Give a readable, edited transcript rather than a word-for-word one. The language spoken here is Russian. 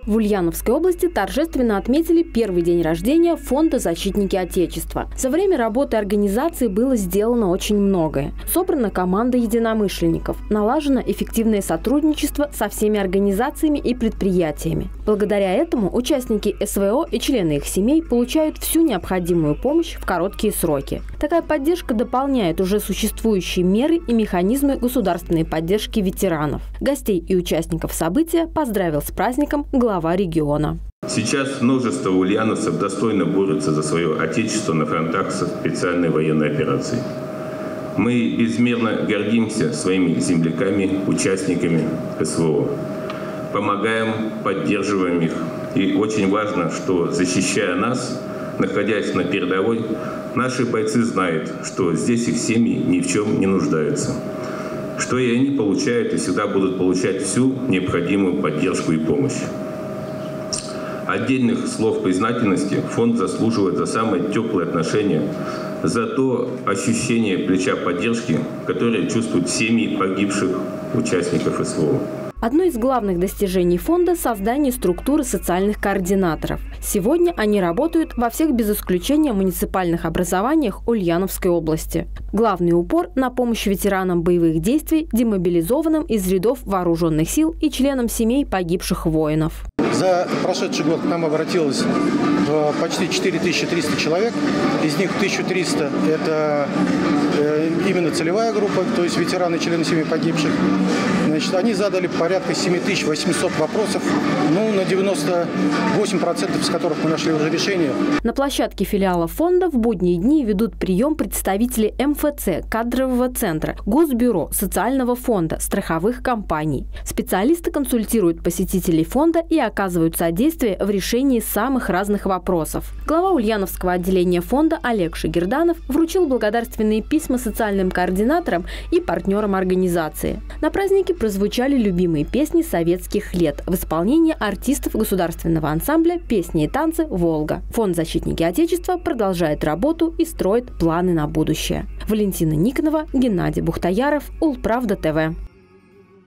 В Ульяновской области торжественно отметили первый день рождения Фонда «Защитники Отечества». За время работы организации было сделано очень многое. Собрана команда единомышленников, налажено эффективное сотрудничество со всеми организациями и предприятиями. Благодаря этому участники СВО и члены их семей получают всю необходимую помощь в короткие сроки. Такая поддержка дополняет уже существующие меры и механизмы государственной поддержки ветеранов. Гостей и участников события поздравил с праздником глава региона. Сейчас множество ульяновцев достойно борются за свое отечество на фронтах специальной военной операции. Мы безмерно гордимся своими земляками, участниками СВО. Помогаем, поддерживаем их. И очень важно, что, защищая нас, находясь на передовой, наши бойцы знают, что здесь их семьи ни в чем не нуждаются. Что и они получают и всегда будут получать всю необходимую поддержку и помощь. Отдельных слов признательности фонд заслуживает за самые теплые отношения, за то ощущение плеча поддержки, которое чувствуют семьи погибших участников СВО. Одно из главных достижений фонда – создание структуры социальных координаторов. Сегодня они работают во всех без исключения муниципальных образованиях Ульяновской области. Главный упор на помощь ветеранам боевых действий, демобилизованным из рядов вооруженных сил и членам семей погибших воинов. За прошедший год к нам обратилось почти 4300 человек. Из них 1300 – это именно целевая группа, то есть ветераны, члены семей погибших. Значит, они задали порядка 7800 вопросов, на 98% из которых мы нашли уже решение. На площадке филиала фонда в будние дни ведут прием представители МФЦ, кадрового центра, Госбюро, социального фонда, страховых компаний. Специалисты консультируют посетителей фонда и оказывают содействие в решении самых разных вопросов. Глава Ульяновского отделения фонда Олег Шагирданов вручил благодарственные письма социальным координаторам и партнерам организации. На празднике прозвучали любимые песни советских лет в исполнении артистов государственного ансамбля «Песни и танцы Волга». Фонд «Защитники Отечества» продолжает работу и строит планы на будущее. Валентина Никонова, Геннадий Бухтаяров, Улправда ТВ.